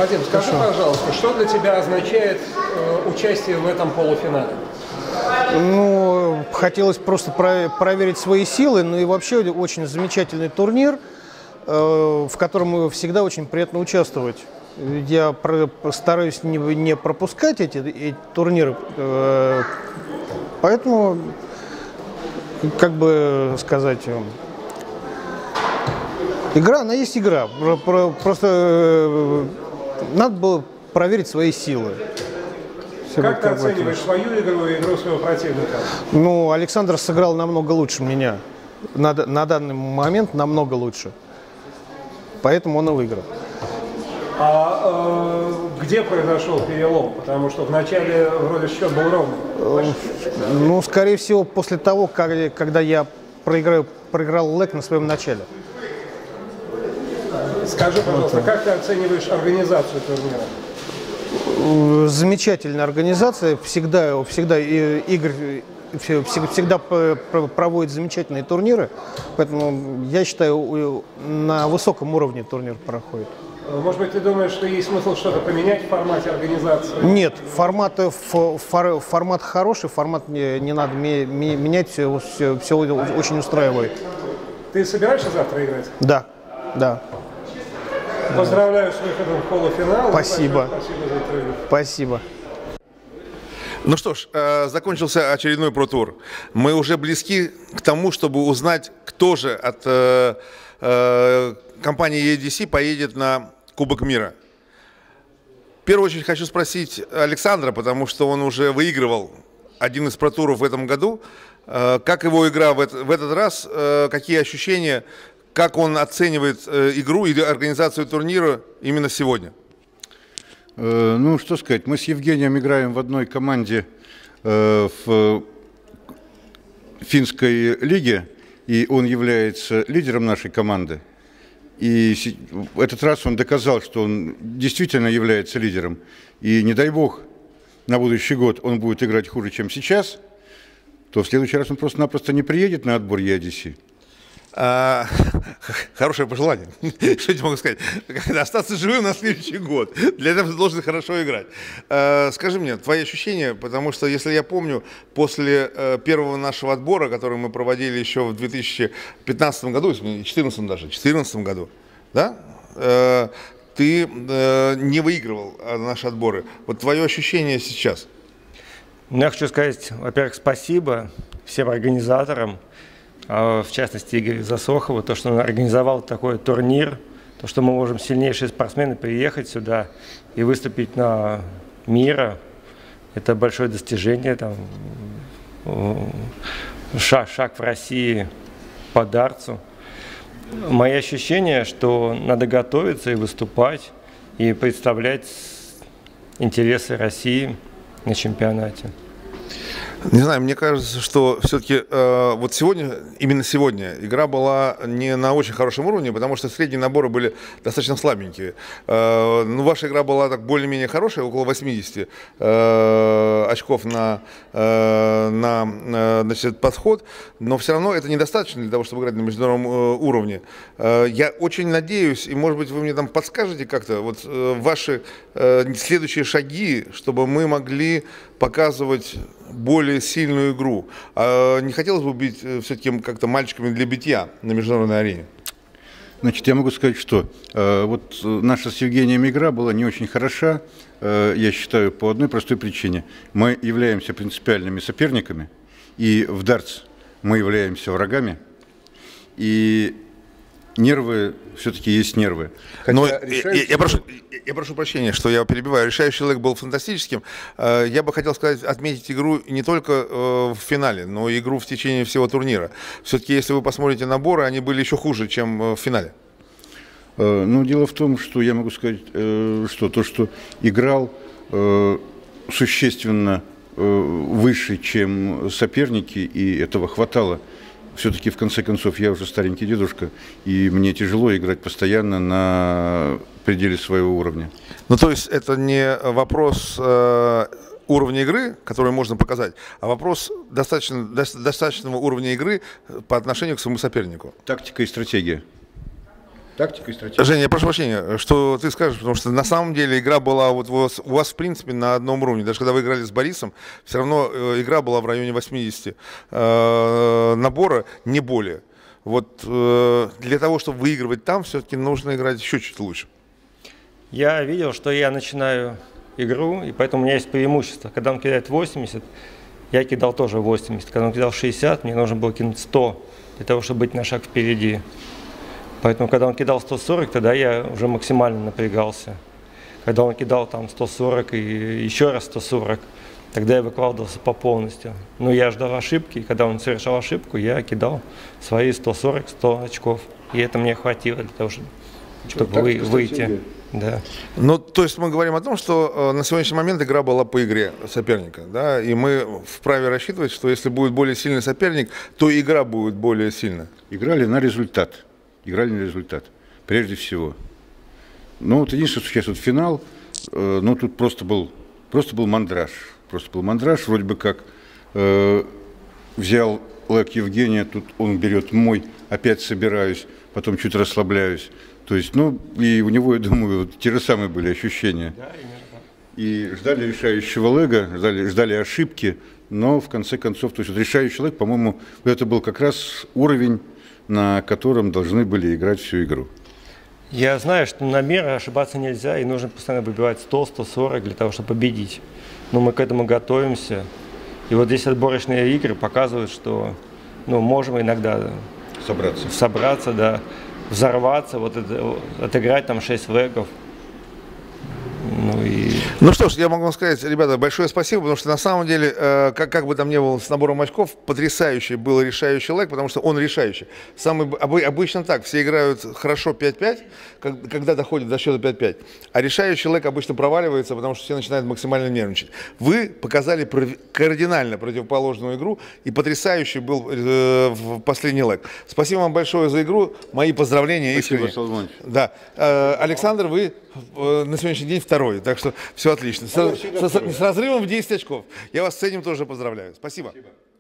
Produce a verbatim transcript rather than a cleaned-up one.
Вадим, скажи, Хорошо. пожалуйста, что для тебя означает э, участие в этом полуфинале? Ну, хотелось просто про проверить свои силы, ну и вообще очень замечательный турнир, э, в котором всегда очень приятно участвовать. Я про стараюсь не, не пропускать эти, эти турниры, э, поэтому, как бы сказать, игра, она есть игра, про, про, просто э, надо было проверить свои силы. Как ты оцениваешь свою игру и игру своего противника? Ну, Александр сыграл намного лучше меня. На, на данный момент намного лучше. Поэтому он и выиграл. А э, где произошел перелом? Потому что вначале вроде счет был ровный. Э, ну, скорее всего, после того, как, когда я проиграю, проиграл лэг на своем начале. Скажи, пожалуйста, вот. Как ты оцениваешь организацию турнира? Замечательная организация, всегда, всегда игры, всегда проводит замечательные турниры, поэтому я считаю, на высоком уровне турнир проходит. Может быть, ты думаешь, что есть смысл что-то поменять в формате организации? Нет, формат, фор, формат хороший, формат не, не надо менять, все, все, все очень устраивает. Ты собираешься завтра играть? Да, да. Поздравляю с выходом в полуфинал. Спасибо. Спасибо за интервью. Спасибо. Ну что ж, закончился очередной Pro-тур. Мы уже близки к тому, чтобы узнать, кто же от э, э, компании и ди си поедет на Кубок мира. В первую очередь хочу спросить Александра, потому что он уже выигрывал один из Pro-туров в этом году. Э, как его игра в, это, в этот раз, э, какие ощущения? Как он оценивает э, игру и организацию турнира именно сегодня? Э, ну, что сказать, мы с Евгением играем в одной команде э, в финской лиге, и он является лидером нашей команды. И в этот раз он доказал, что он действительно является лидером. И не дай бог, на будущий год он будет играть хуже, чем сейчас, то в следующий раз он просто-напросто не приедет на отбор и эй ди си. А, хорошее пожелание. Что я могу сказать? Остаться живым на следующий год. Для этого ты должен хорошо играть. А, скажи мне, твои ощущения, потому что, если я помню, после э, первого нашего отбора, который мы проводили еще в две тысячи пятнадцатом году, две тысячи четырнадцатом даже, две тысячи четырнадцатом году, да? Э, ты э, не выигрывал наши отборы. Вот твое ощущение сейчас? Ну, я хочу сказать, во-первых, спасибо всем организаторам, в частности Игорю Засохову, то, что он организовал такой турнир, то, что мы можем сильнейшие спортсмены приехать сюда и выступить на мира, это большое достижение, там, шаг, шаг в России по дартсу. Мои ощущения, что надо готовиться и выступать, и представлять интересы России на чемпионате. Не знаю, мне кажется, что все-таки э, вот сегодня, именно сегодня, игра была не на очень хорошем уровне, потому что средние наборы были достаточно слабенькие. Э, ну, ваша игра была так более-менее хорошая, около восьмидесяти э, очков на, э, на э, значит, подход, но все равно это недостаточно для того, чтобы играть на международном э, уровне. Э, я очень надеюсь, и может быть вы мне там подскажете как-то, вот э, ваши э, следующие шаги, чтобы мы могли показывать более сильную игру. А не хотелось бы быть все-таки как-то мальчиками для битья на международной арене? Значит, я могу сказать, что э, вот наша с Евгением игра была не очень хороша, э, я считаю, по одной простой причине. Мы являемся принципиальными соперниками, и в дартс мы являемся врагами, и нервы все-таки есть нервы. Но я, я, прошу, я прошу прощения, что я перебиваю. Решающий лэг был фантастическим. Я бы хотел сказать, отметить игру не только в финале, но и игру в течение всего турнира. Все-таки, если вы посмотрите наборы, они были еще хуже, чем в финале. Ну, дело в том, что я могу сказать, что то, что играл существенно выше, чем соперники, и этого хватало. Все-таки, в конце концов, я уже старенький дедушка, и мне тяжело играть постоянно на пределе своего уровня. Ну, то есть это не вопрос э, уровня игры, который можно показать, а вопрос достаточно, достаточного уровня игры по отношению к своему сопернику. Тактика и стратегия. Тактика и стратегия. Женя, я прошу прощения, что ты скажешь, потому что на самом деле игра была вот у вас, у вас в принципе на одном уровне. Даже когда вы играли с Борисом, все равно э, игра была в районе восьмидесяти э, набора, не более. Вот э, для того, чтобы выигрывать там, все-таки нужно играть еще чуть лучше. Я видел, что я начинаю игру, и поэтому у меня есть преимущество. Когда он кидает восемьдесят, я кидал тоже восемьдесят. Когда он кидал шестьдесят, мне нужно было кинуть сто, для того, чтобы быть на шаг впереди. Поэтому, когда он кидал сто сорок, тогда я уже максимально напрягался. Когда он кидал там сто сорок и еще раз сто сорок, тогда я выкладывался по полностью. Но я ждал ошибки, и когда он совершал ошибку, я кидал свои сто сорок — сто очков. И это мне хватило для того, чтобы, чтобы вы, выйти. Да. Ну, то есть мы говорим о том, что э, на сегодняшний момент игра была по игре соперника, да, и мы вправе рассчитывать, что если будет более сильный соперник, то игра будет более сильная. Играли на результат. Играли на результат, прежде всего. Ну, вот единственное, что сейчас вот финал, э, ну, тут просто был, просто был мандраж. Просто был мандраж, вроде бы как э, взял лэк Евгения, тут он берет мой, опять собираюсь, потом чуть расслабляюсь. То есть, ну, и у него, я думаю, вот те же самые были ощущения. И ждали решающего лэга, ждали, ждали ошибки, но в конце концов, то есть вот решающий лэг, по-моему, это был как раз уровень, на котором должны были играть всю игру. Я знаю, что на мир ошибаться нельзя, и нужно постоянно выбивать сто — сто сорок для того, чтобы победить. Но мы к этому готовимся. И вот здесь отборочные игры показывают, что ну, можем иногда собраться, собраться да, взорваться, вот это, отыграть там шесть лэгов. Ну, и... ну что ж, я могу вам сказать, ребята, большое спасибо, потому что на самом деле, э, как, как бы там ни было с набором очков, потрясающий был решающий лэг, потому что он решающий. Самый, обы, обычно так, все играют хорошо пять пять, как, когда доходят до счета пять пять, а решающий лэг обычно проваливается, потому что все начинают максимально нервничать. Вы показали пров... кардинально противоположную игру, и потрясающий был э, в последний лэг. Спасибо вам большое за игру, мои поздравления. Спасибо, искренне. Да. Э, Александр, вы э, на сегодняшний день второй, так что все отлично. С, с, с разрывом в десять очков. Я вас с этим тоже поздравляю. Спасибо. Спасибо.